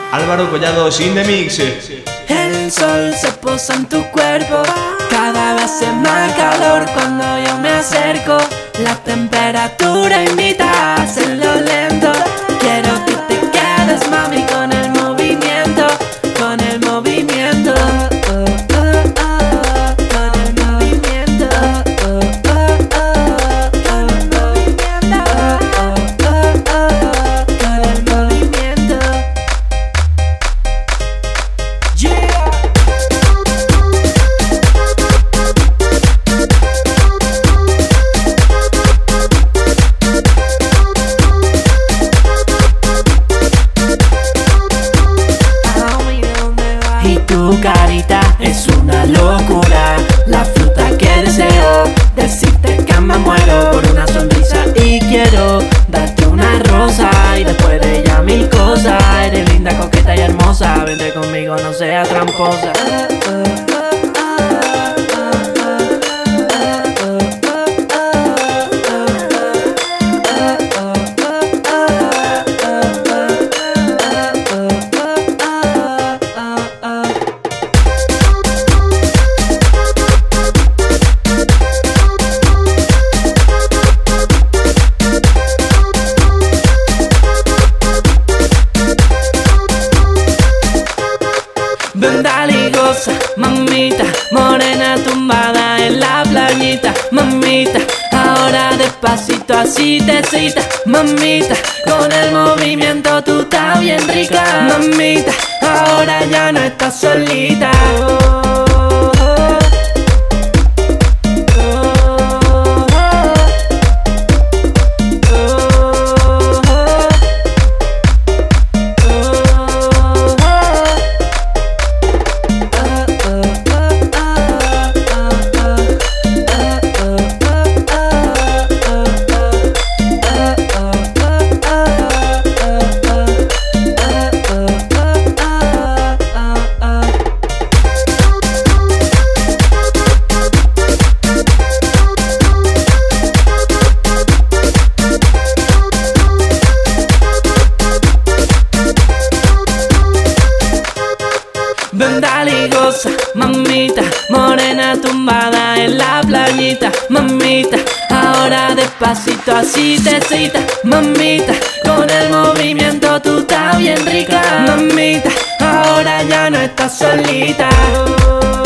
Álvaro Collado sin the mix. El sol se posa en tu cuerpo, cada vez hace más calor cuando yo me acerco. La temperatura invita a hacerlo lento. Quiero que te quedes, mami, con el movimiento, con el movimiento. Tu carita es una locura, la fruta que deseo. Decirte que me muero por una sonrisa y quiero darte una rosa y después de ella mil cosas. Eres linda, coqueta y hermosa, vente conmigo, no seas tramposa. Ven, dale y goza, mamita, morena tumbada en la playita. Mamita, ahora despacito así te cita. Mamita, con el movimiento tú estás bien rica. Mamita, ahora ya no estás solita. Ven, dale y goza, mamita, morena tumbada en la playita. Mamita, ahora despacito así te cita. Mamita, con el movimiento tú estás bien rica. Mamita, ahora ya no estás solita.